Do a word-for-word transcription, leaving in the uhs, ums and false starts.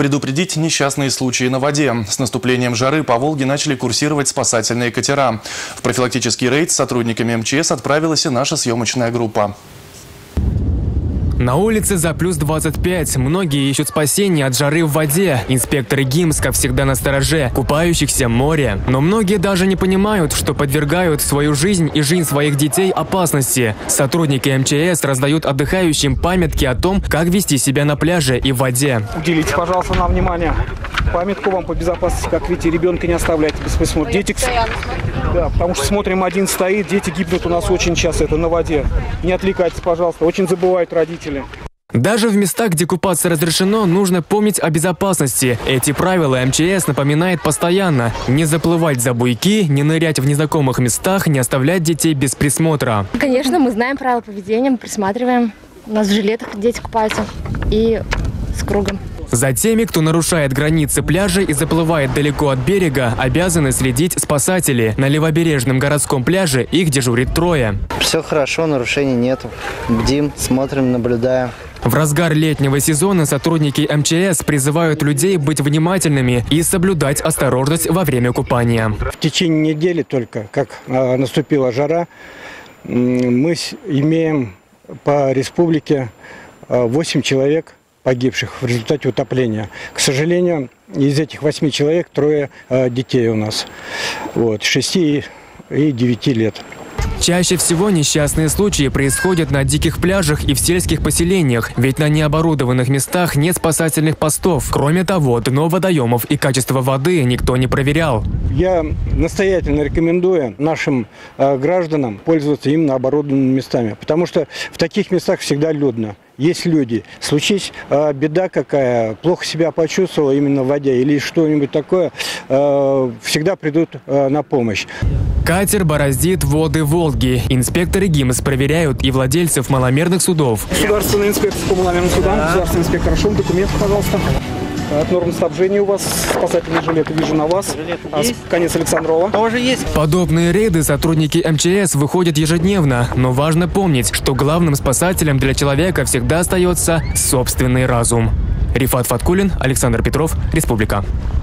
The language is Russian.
Предупредить несчастные случаи на воде. С наступлением жары по Волге начали курсировать спасательные катера. В профилактический рейд с сотрудниками эм че эс отправилась и наша съемочная группа. На улице за плюс двадцать пять. Многие ищут спасения от жары в воде. Инспекторы ГИМС, как всегда, на стороже. Купающихся море. Но многие даже не понимают, что подвергают свою жизнь и жизнь своих детей опасности. Сотрудники эм че эс раздают отдыхающим памятки о том, как вести себя на пляже и в воде. Уделите, пожалуйста, нам внимание. Памятку вам по безопасности, как видите, ребенка не оставляйте без присмотра. Дети, да, потому что смотрим, один стоит, дети гибнут у нас очень часто, это на воде. Не отвлекайтесь, пожалуйста, очень забывают родители. Даже в местах, где купаться разрешено, нужно помнить о безопасности. Эти правила эм че эс напоминает постоянно. Не заплывать за буйки, не нырять в незнакомых местах, не оставлять детей без присмотра. Конечно, мы знаем правила поведения, мы присматриваем. У нас в жилетах дети купаются и с кругом. За теми, кто нарушает границы пляжа и заплывает далеко от берега, обязаны следить спасатели. На левобережном городском пляже их дежурит трое. Все хорошо, нарушений нету. Бдим, смотрим, наблюдаем. В разгар летнего сезона сотрудники эм че эс призывают людей быть внимательными и соблюдать осторожность во время купания. В течение недели только, как э, наступила жара, мы имеем по республике э, восемь человек погибших в результате утопления. К сожалению, из этих восьми человек трое э, детей у нас, вот, шести и девяти лет. Чаще всего несчастные случаи происходят на диких пляжах и в сельских поселениях, ведь на необорудованных местах нет спасательных постов. Кроме того, дно водоемов и качество воды никто не проверял. Я настоятельно рекомендую нашим э, гражданам пользоваться именно оборудованными местами, потому что в таких местах всегда людно. Есть люди. Случись э, беда какая, плохо себя почувствовала именно в воде или что-нибудь такое, э, всегда придут э, на помощь. Катер бороздит воды Волги. Инспекторы ГИМС проверяют и владельцев маломерных судов. Государственный инспектор по маломерным судам, да. Государственный инспектор, шум, документы, пожалуйста. От норм снабжения у вас спасательные жилеты вижу на вас. А конец Александрова. Тоже есть. Подобные рейды сотрудники эм че эс выходят ежедневно, но важно помнить, что главным спасателем для человека всегда остается собственный разум. Рифат Фаткулин, Александр Петров, Республика.